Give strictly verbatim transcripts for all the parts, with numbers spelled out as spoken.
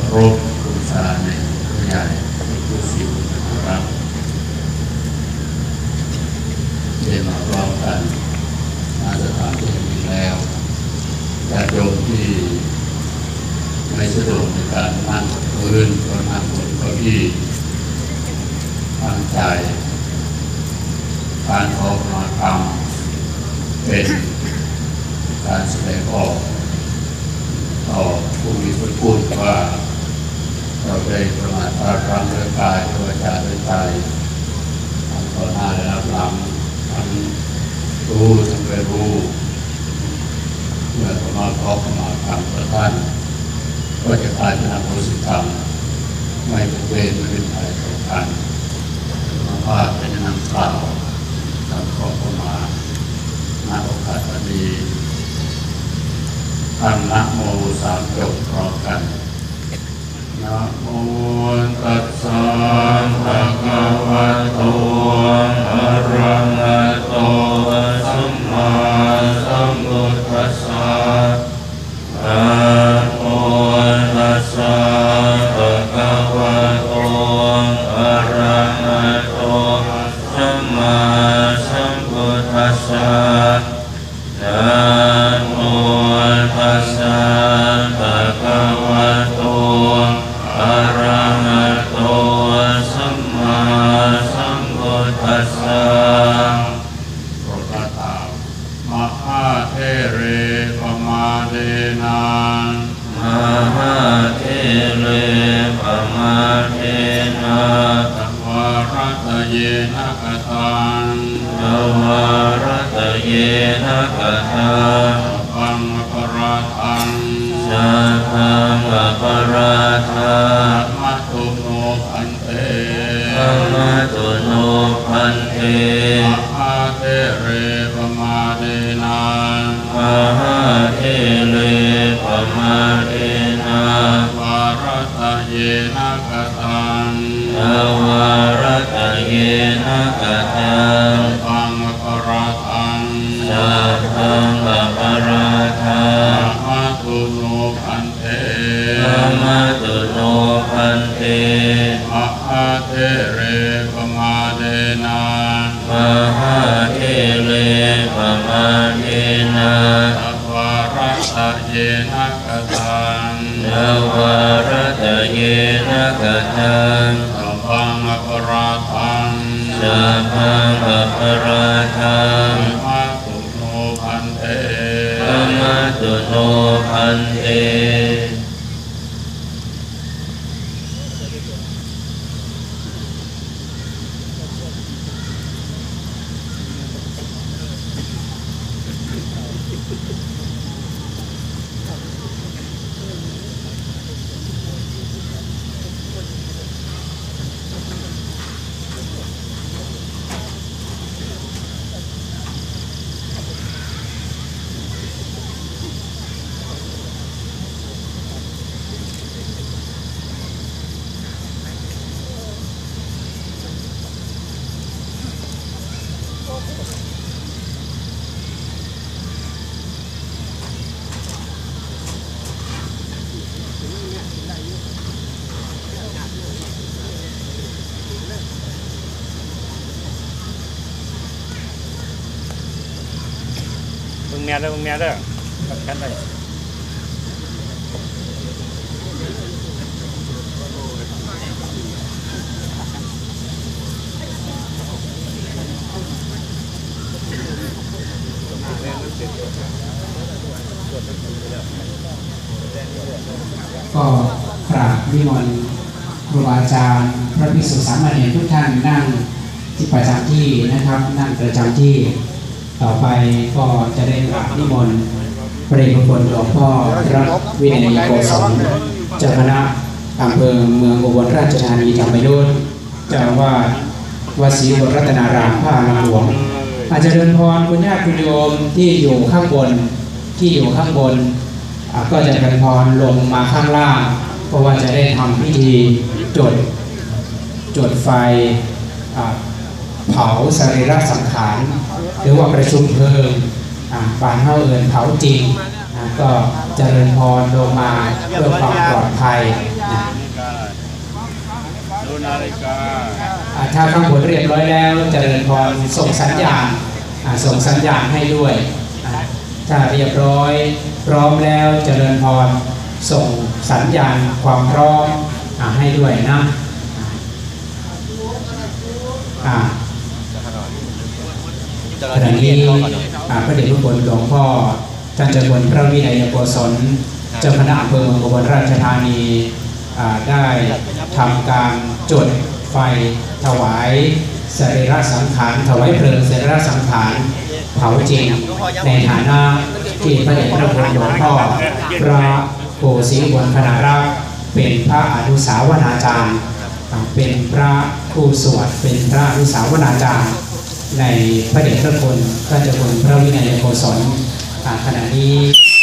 ารพบูชาในผู้ใหญ่ผู้ศิษย์นะครับได้มาพร้อมกันณสถานที่นี้แล้วญาติโยมที่ไม่สะดวกในการนั่งพื้นก็นั่งบนเก้าอี้ตั้งใจการขอมาทำเป็นการแสดงออกต่อผู้มีพระคุณว่าเราได้ประมาทพลาดพลั้งด้วยกายด้วยวาจาด้วยใจทั้งต่อหน้าและรับหลังทั้งรู้ทั้งไม่รู้เมื่อประมาทขอประมาททำประท่านก็จะกลายเป็นอโหสิกรรมไม่เป็นเวรไม่เป็นภัยต่อกันเพราะว่าเป็นนำกล่าวทำขอประมาทณโอกาสนี้ทำนะโมสามจบพร้อมกันนะโมตัสสะภะคะวะโตอะระหะโตสัมมาสัมพุทธัสสะนะโมตัสสะภะคะวะโตอะระหะโตสัมมาสัมพุทธัสสะนะโมตัสสะภะคะวะโตอะระหะโตสัมมาสัมพุทธัสสะโปรดตามมหาเทเรปมาเดนะมหาเทเรปมาเดนะตัวรัตเยนะกตังตัวรัตเยนะกตังปังปราทังสัพพังปราทังมัตตุโนพันเตมัตตุโนพันเตมหาเทเรปมาเดนะมหาเทเรปมาเดนะวารัตเยนะกตังวารัตเยนะกตังปังปราทังสัพพังปราทังมัตตุโนพันเตมัตตุโนพันเตมหาเทเรปมาเดนะมหาเทเรปมาเดนะวารัตเยนะกตังวารัตเยนะกตังสัพพังปราทังสัพพังปราทังมัตตุโนพันเตมัตตุโนพันเตมึงแม่เด้อมึงแม่เด้อกันไปก็กราบนิมนต์ครูบาอาจารย์พระภิกษุสามเณรทุกท่านนั่งที่ประจำที่นะครับนั่งประจำที่ต่อไปก็จะได้กราบนิมนต์พระเดชพระคุณหลวงพ่อพระวินัยโกศลเจ้าคณะอำเภอเมืองอุบลราชธานีธรรมยุทธเจ้าว่าวัดศรีบุตรรัตนารามพระอารามหลวงอาจารย์เดินพรคุณญาติคุณโยมที่อยู่ข้างบนที่อยู่ข้างบนก็จะเดินพรลงมาข้างล่างเพราะว่าจะได้ทำพิธีจุดจุดไฟเผาสรีระสังขารหรือว่าประชุมเพลิงบานเท่าเอินเผาจริงก็เจริญพรลงมาเพื่อความปลอดภัยนะนาฬิกาถ้าข้างบนเรียบร้อยแล้วเจริญพรส่งสัญญาณส่งสัญญาณให้ด้วยถ้าเรียบร้อยพร้อมแล้วเจริญพรส่งสัญญาณความพร้อมให้ด้วยนะขณะนี้พระเดชพระคุณหลวงพ่อท่านเจ้าคุณพระวินัยโกศลเจ้าคณะอำเภอเมืองอุบลราชธานีได้ทำการจุดไฟถวายสรีระสังขารถวายเพลิงสรีระสังขารเผาจริงในฐานะที่พระเดชพระคุณหลวงพ่อพระครูศรีอุบลคณารักษ์เป็นพระอนุสาวนาจารย์เป็นพระผู้สวดเป็นพระอนุสาวนาจารย์ในพระเดชพระคุณท่านเจ้าคุณพระวินัยโกศลขณะนี้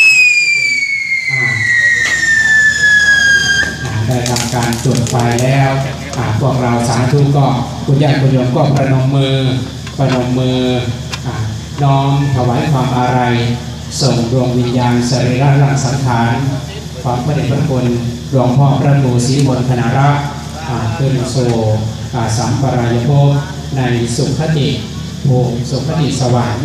ได้ทำการจุดไฟแล้วพวกเราสาธุก็คุณญาติคุณโยมก็ประนมมือประนมมือน้อมถวายความอาลัยส่งดวงวิญญาณสรีระร่างสังขารของพระเดชพระคุณหลวงพ่อพระครูศรีอุบลคณารักษ์ขึ้นสู่สัมปรายภพในสุขติภูมิสุขติสวรรค์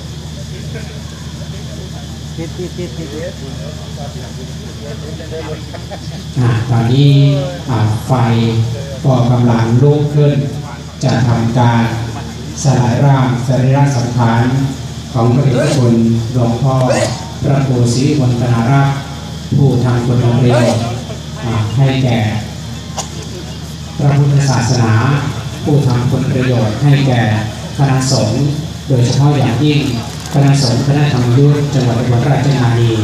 ตอนนี้ไฟก็กำลังลุกขึ้นจะทำการสลายร่างสรีระสังขารของพระเดชพระคุณหลวงพ่อพระครูศรีอุบลคณารักษ์ผู้ทำคุณประโยชน์ให้แก่พระพุทธศาสนาผู้ทำคุณประโยชน์ให้แก่คณะสงฆ์โดยเฉพาะอย่างยิ่งคณะสงฆ์คณะธรรมยุทธจังหวัดอุบลราชธานี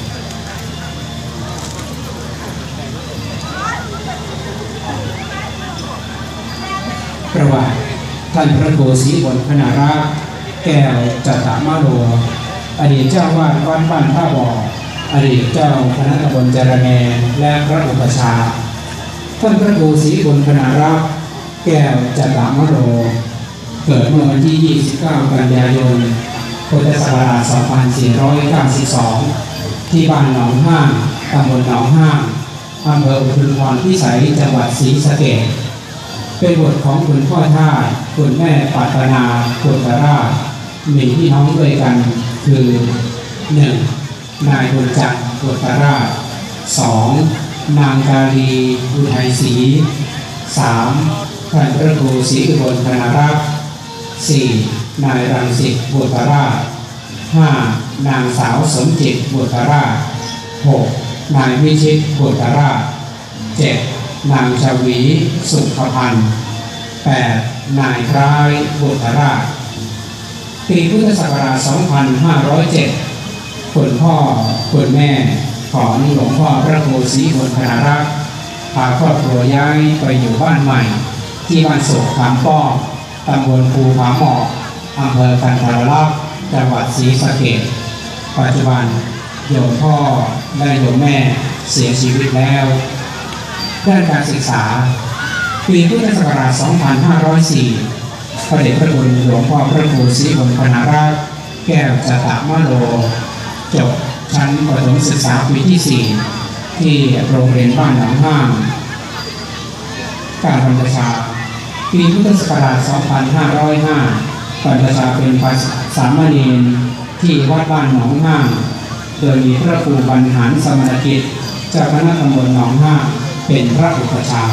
ประวัติท่านพระครูศรีอุบลคณารักษ์แก้วจัตตมโนอดีตเจ้าวาดวัดบ้านท่าบ่ออดีตเจ้าคณะตำบลจระแมและพระอุปชาท่านพระครูศรีอุบลคณารักษ์แก้วจัตตมโนเกิดเมื่อวันที่ยี่สิบเก้ากันยายนพุทธศักราชสองพันสี่ร้อยเก้าสิบสองที่บ้านหนองห้างตำบลหนองห้างอำเภออุทุมพรพิสัยจังหวัดศรีสะเกษเป็นบทของคุณพ่อท่าคุณแม่ปัตนาคุณตราชมีพี่น้องด้วยกันคือหนึ่งนายบุญจันทร์คุณตราชสองนางกาลีอุทัยศรีสามท่านพระครูศรีอุบลคณารักษ์สี่นายรังสิตบุตรราชห้านางสาวสมจิตบุตรราชหกนายวิชิตบุตรราชเจ็ดนางชวีสุขพันธ์แปดนายคล้ายบุตรราชปีพุทธศักราชสองพันห้าร้อยเจ็ดคุณพ่อคุณแม่ของหลวงพ่อพระครูศรีอุบลคณารักษ์พาครอบครัวย้ายไปอยู่บ้านใหม่ที่บ้านโศกคำป้อตำบลภูผาหมอกอำเภอกันทรลักษณ์จังหวัดศรีสะเกษปัจจุบันโยมพ่อและโยมแม่เสียชีวิตแล้วด้านการศึกษาปีพุทธศักราชสองพันห้าร้อยสี่พระเดชพระคุณหลวงพ่อพระครูศรีอุบลคณารักษ์แก้วจัตตมโนจบชั้นประถมศึกษาปีที่สี่ที่โรงเรียนบ้านหนองห้างการบรรพชาปีพุทธศักราชสองพันห้าร้อยห้าบรรพชาเป็นพระสามเณรที่วัดบ้านหนองห้างโดยมีพระครูบรรหารสมณกิจเจ้าคณะตำบลหนองห้างเป็นพระอุปชา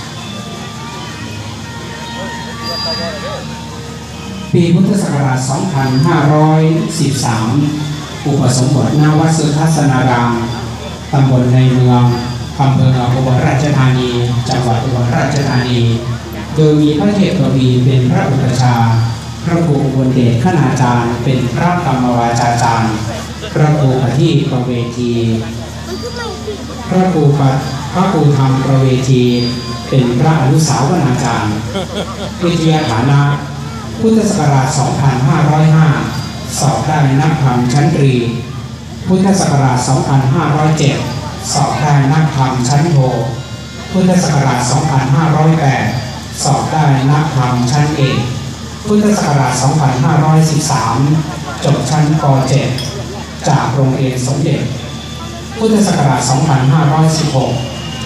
ปีพุทธศักราชสองพันห้าร้อยสิบสามอุปสมบทณวัดสุทัศนารามตำบลในเมืองอำเภออุบลราชธานีจังหวัดอุบลราชธานีโดยมีพระเทพกวีเป็นพระอุปชาพระครูอุบลเดชคณาจารย์เป็นพระกรรมวาจาจารย์พระครูปฏิประเวทีพระครูปัดพระครูธรรมประเวทีเป็นพระอนุสาวนาจารย์วิทยาฐานะพุทธศักราชสองพันห้าร้อยห้าสอบได้นักธรรมชั้นตรีพุทธศักราชสองพันห้าร้อยเจ็ดสอบได้นักธรรมชั้นโทพุทธศักราชสองพันห้าร้อยแปดสอบได้นักธรรมชั้นเอกพุทธศักราชสองพันห้าร้อยสิบสามจบชั้นป เจ็ดจากโรงเรียนสมเด็จพุทธศักราชสองพันห้าร้อยสิบหก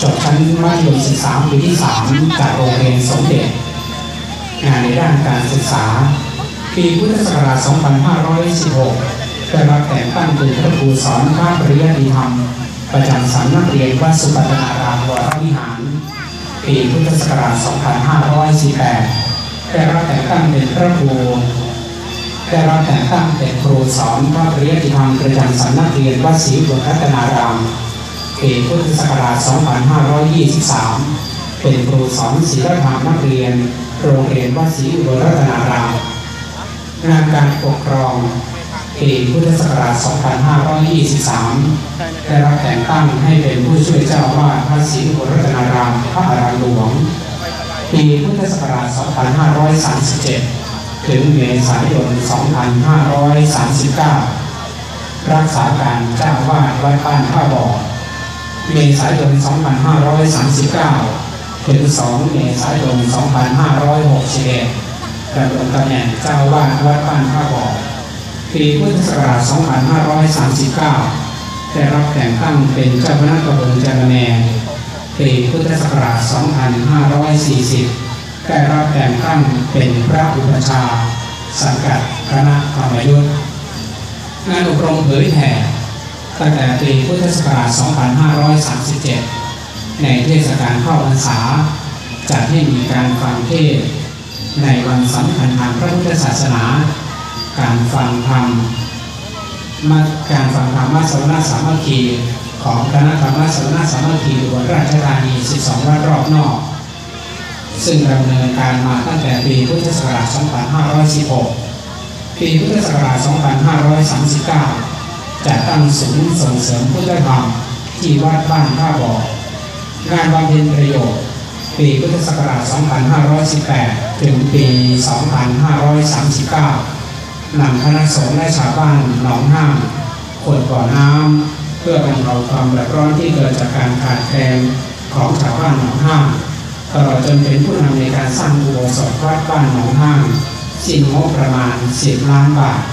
จบชั้นมัธยมศึกษาปีที่สามจากโรงเรียนสมเด็จงานในด้านการศึกษาปีพุทธศักราช สองพันห้าร้อยสิบหก ได้รับแต่งตั้งเป็นพระครูสอนภาคปริยัติธรรมประจำสำนักเรียนวัดสุปัตตนารามวรวิหารปีพุทธศักราช สองพันห้าร้อยสี่สิบแปด ได้รับแต่งตั้งเป็นพระครูได้รับแต่งตั้งเป็นครูสอนภาคปริยัติธรรมประจำสำนักเรียนวัดศรีบุรรัตนารามปีพุทธศักราช สองพันห้าร้อยยี่สิบสาม เป็นครูสอนศิลธรรมนักเรียนโรงเรียนวัดศรีบุรรัตนารามงานการปกครองปีพุทธศักราช สองพันห้าร้อยยี่สิบสาม ได้รับแต่งตั้งให้เป็นผู้ช่วยเจ้าอาวาสวัดศรีบุรรัตนารามพระอารามหลวงปีพุทธศักราช สองพันห้าร้อยสามสิบเจ็ด ถึงเมษายน สองพันห้าร้อยสามสิบเก้า รักษาการเจ้าอาวาสวัดบ้านท่าบ่อเมษายน สองพันห้าร้อยสามสิบเก้า ถึง สอง เมษายน สองพันห้าร้อยหกสิบเอ็ด ดำรงตำแหน่งเจ้าอาวาสวัดบ้านท่าบ่อปีพุทธศักราช สองพันห้าร้อยสามสิบเก้า ได้รับแต่งตั้งเป็นเจ้าคณะตำบลจารแนปีพุทธศักราช สองพันห้าร้อยสี่สิบ ได้รับแต่งตั้งเป็นพระอุปัชฌาย์สังกัดคณะธรรมยุทธงานอบรมเผยแผ่ตั้งแต่ปีพุทธศักราช สองพันห้าร้อยสามสิบเจ็ด ในเทศกาลเข้าพรรษาจัดให้มีการฟังเทศน์ในวันสำคัญทางพระพุทธศาสนาการฟังธรรมมาการฟังธรรมสวนาสามัคคีของคณะธรรมสวนาสามัคคีอุบลราชธานีสิบสองวัดรอบนอกซึ่งดำเนินการมาตั้งแต่ปีพุทธศักราช สองพันห้าร้อยสิบหก ปีพุทธศักราช สองพันห้าร้อยสามสิบเก้า จัดตั้งศูนย์ส่งเสริมพุทธธรรมที่วัดบ้านท่าบ่องานบำเพ็ญประโยชน์ปีพุทธศักราช สองพันห้าร้อยสิบแปด ถึงปี สองพันห้าร้อยสามสิบเก้า นำคณะสงฆ์และชาวบ้านหนองห้างขุดบ่อน้ำเพื่อบรรเทาความเดือดร้อนที่เกิดจากการขาดแคลนของชาวบ้านหนองห้างตลอดจนเป็นผู้นำในการสร้างอุโบสถวัดบ้านหนองห้างสิ้นงบประมาณสิบล้านบาท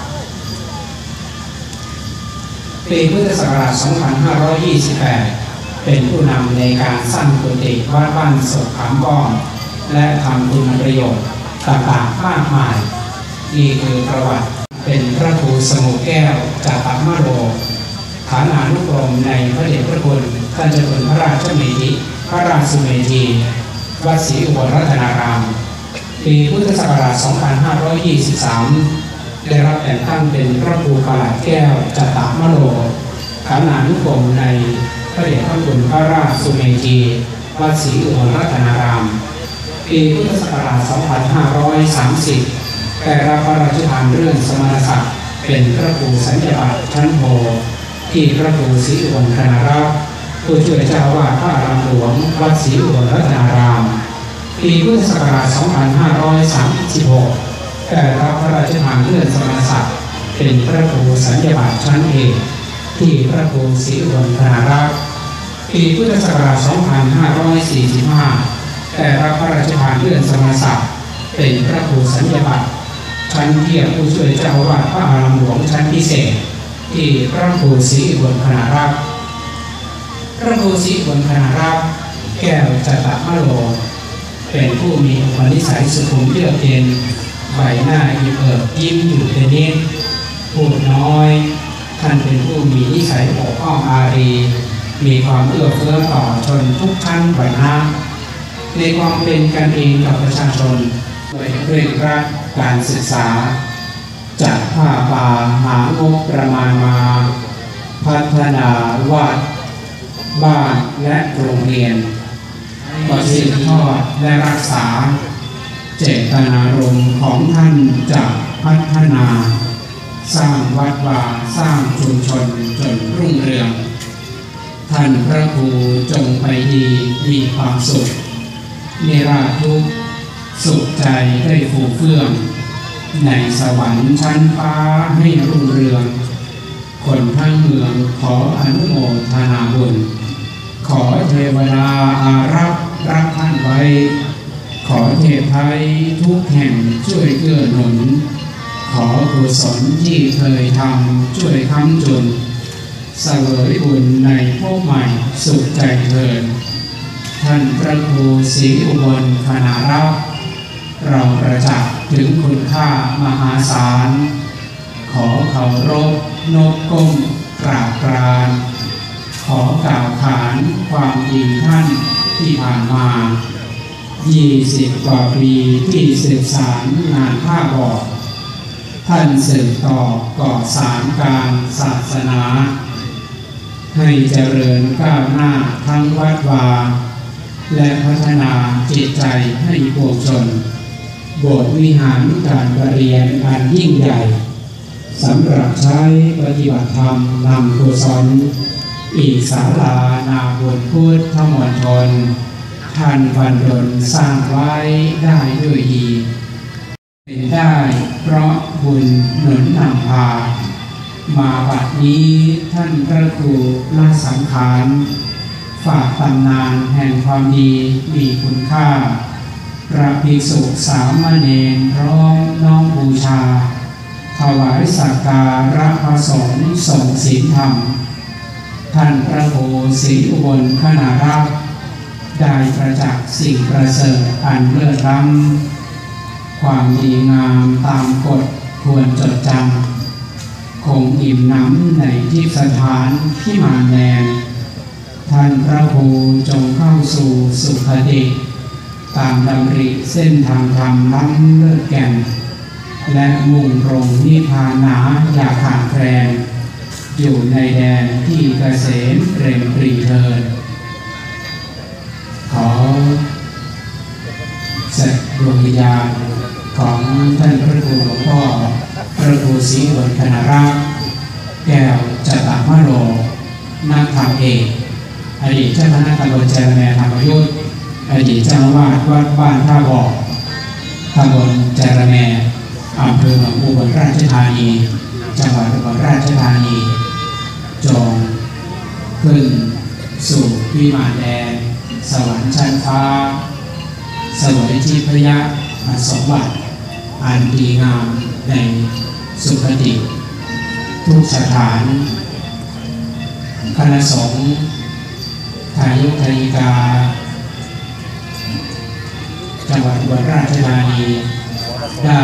ปีพุทธศักราช สองพันห้าร้อยยี่สิบแปด เป็นผู้นำในการสร้างกุฏิวัดบ้านโศกขามป้อมและทำคุณประโยชน์ต่างๆมากมายนี่คือประวัติเป็นพระครูสมุแก้วจาตมโรฐานานุกรมในพระเดชพระคุณท่านเจ้าคุณพระราชเมธีพระราชสุเมธีวัดศรีอุบลรัตนารามปีพุทธศักราช สองพันห้าร้อยยี่สิบสาม ได้รับแต่งตั้งเป็นพระครูประหลัดแก้วจาตมโรฐานานุกรมในพระเดชพระคุณพระราชสุเมธีวัดศรีอุบลรัตนารามปีพุทธศักราช สองพันห้าร้อยสามสิบได้รับพระราชทานเรื่องสมณศักดิ์เป็นพระครูสัญญบัตรชั้นโทที่พระครูศรีอุบลคณรัตน์ผู้ช่วยเจ้าอาวาสพระอารามหลวงวัดศรีอุบลรัตนารามปีพุทธศักราช สองพันห้าร้อยสามสิบหก ได้รับพระราชทานเลื่อนสมณศักดิ์เป็นพระครูสัญญบัตรชั้นเอกที่พระครูศรีอุบลคณรัตน์ปีพุทธศักราช สองพันห้าร้อยสี่สิบห้า ได้รับพระราชทานเลื่อนสมณศักดิ์เป็นพระครูสัญญบัตรชั้นเทียบผู้ช่วยเจ้าอาวาสพระอารามหลวงชั้นพิเศษที่พระครูศรีอุบลคณรัตน์พระครูศรีอุบลคณรัตน์แก้วจาตมโรเป็นผู้มีอุปนิสัยสุขุมเยือกเย็นใบหน้าอิ่มเอิบยิ้มอยู่เป็นนิดพูดน้อยท่านเป็นผู้มีนิสัยอบอ้อมอารีมีความเอื้อเฟื้อต่อชนทุกชั้นวรรณะในความเป็นกันเองกับประชาชนโดยเร่งรัดการศึกษาจัดผ้าป่าหางบประมาณมาพัฒนาวัดบ้านและโรงเรียนก็สืบทอดและรักษาเจตนารมณ์ของท่านจะพัฒนาสร้างวัดวาสร้างชุมชนจนรุ่งเรืองท่านพระครูจงไปดีมีความสุขนิราชทุกข์สุขใจได้ฟูเฟื่องในสวรรค์ชั้นฟ้าให้รุ่งเรืองคนทั้งเมืองขออนุโมทนาบุญขอเทวดาอารักษ์รักท่านไว้ขอเทพไทยทุกแห่งช่วยเกื้อหนุนขอกุศลที่เคยทำช่วยค้ำจุนเสวยบุญในภพใหม่สุขใจเถิดท่านพระครูศรีอุบลคณารักษ์เราประจักษ์ถึงคุณค่ามหาศาลขอเคารพนบก้มกราบกรานขอกล่าวขานความดีท่านที่ผ่านมายี่สิบกว่าปีที่สืบสารงานผ้าบอกท่านสืบต่อก่อสานการศาสนาให้เจริญก้าวหน้าทั้งวัดวาและพัฒนาจิตใจให้ปวงชนโบสถ์วิหารการประเรียนอันยิ่งใหญ่สำหรับใช้ปฏิบัติธรรมนำกุศลอีกศาลานาบุญพุทธมณฑลท่านบันดลสร้างไว้ได้ด้วยดีเป็นได้เพราะบุญหนุนนำพามาบัดนี้ท่านพระครูละสังขารฝากตำนานแห่งความดีมีคุณค่าพระภิกษุสามเณรพร้อมน้อมบูชาถวายสักการะพระสงฆ์ทรงศีลธรรมท่านพระครูศรีอุบลคณารักษ์ได้ประจักษ์สิ่งประเสริฐอันเลิศล้ำความดีงามตามกฎควรจดจำคงอิ่มน้ำในทิพย์สถานที่มานแดนท่านพระครูจงเข้าสู่สุขติตามดำริเส้นทางธรรมล้ำเลิศแก่นและมุ่งตรงนิพพานหนาอย่าขาดแคลนอยู่ในแดนที่เกษมเร่งปรีเทินขอเสด็จดวงวิญญาณของท่านพระครูหลวงพ่อพระครูศรีอุบลคณารักษ์แก้วจตมโรนักธรรมเอกอดีตเจ้าคณะตำบลเจริญแมธรรมยุทธอดีตเจ้าอาวาสวัดบ้านท่าบ่อตำบลเจริญแมอำเภอเมืองอุบลราชธานีจังหวัดอุบลราชธานีจงขึ้นสู่วิมานแดนสวรรค์ชั้นฟ้าสวยทิพยสมบัติอันดีงามในสุคติทุกสถานคณะสงฆ์ทายุทายิกาจังหวัดอุบลราชธานีได้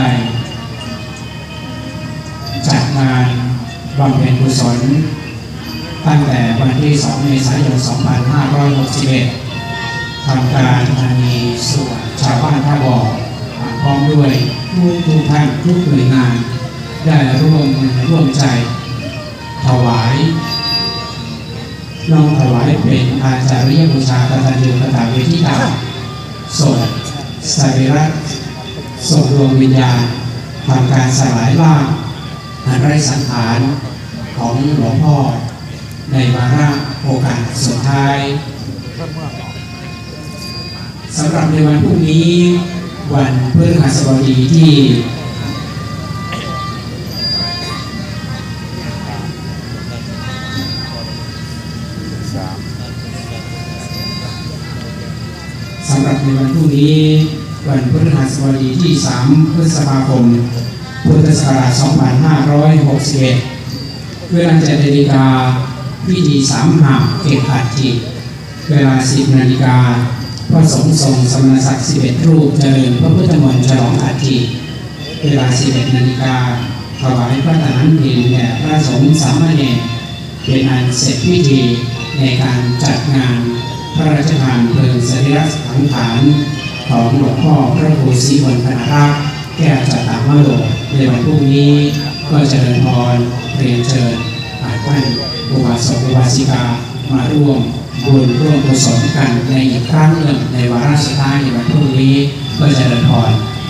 จัดงานบำเพ็ญกุศลตั้งแต่วันที่สองเมษายนสองพันห้าร้อยหกสิบเอ็ดทำการอันมีส่วนชาวบ้านท่าบ่อพร้อมด้วยทุกทุกท่านทุกหน่วยงานได้ร่วมมือร่วมใจถวายน้อมถวายเป็นอาจาริยบูชากตัญญูกตเวทิตาส่งสรีระส่งดวงวิญญาณทำการสลายร่างอันไร้สังขารของหลวงพ่อในวาระโอกาสสุดท้ายสำหรับในวันพรุ่งนี้วันพฤหัสบดีที่สำหรับในวันพรุ่งนี้วันพฤหัสบดีที่สามพฤษภาคมพุทธศักราชสองพันห้าร้อยหกสิบเอ็ดเวลาเจ็ดนาฬิกาพิธีสามหาเก็บอัฐิเวลาสิบนาฬิกาพระสงฆ์ทรงสมณศักดิ์สิบเอ็ดรูปเจริญพระพุทธมนต์ฉลองอัฐิเวลาสิบเอ็ดนาฬิกาถวายพระทหารเพลแด่พระสงฆ์สามเณรเป็นอันเสร็จพิธีในการจัดงานพระราชทานเพลิงสรีระสังขารของหลวงพ่อพระครูศรีอุบลคณารักษ์แก้วจตมโรในวันพรุ่งนี้ก็เจริญพรเรียนเชิญท่านอุบาสกอุบาสิกามาร่วมบุญร่วมกุศลกันในอีกครั้งหนึ่งในวาระสุดท้ายในวันพรุ่งนี้ก็เจริญพร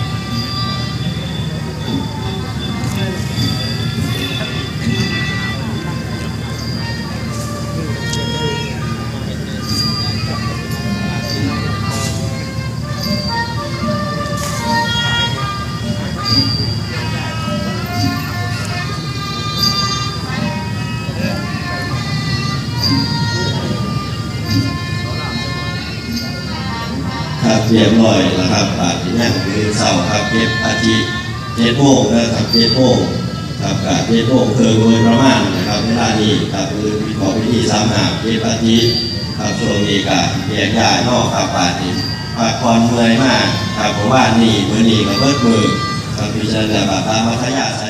เรียบร้อยแล้วครับอาทิตย์นี้คือเสาร์ครับเจ็ดอาทิตย์เจ็ดโมงนะครับเจ็ดโมงครับกับเจ็ดโมงเพิ่มโดยประมาณนะครับเวลานี้ครับคือขอพิธีสามหาเจ็ดอาทิตย์ครับช่วงนี้ก็เรียกย้ายนอกครับป่านี้พักผ่อนเมื่อยมากครับเพราะว่านี่มื้อนี้ก็เบิดมือครับพิจารณาบาปามัธยาใส่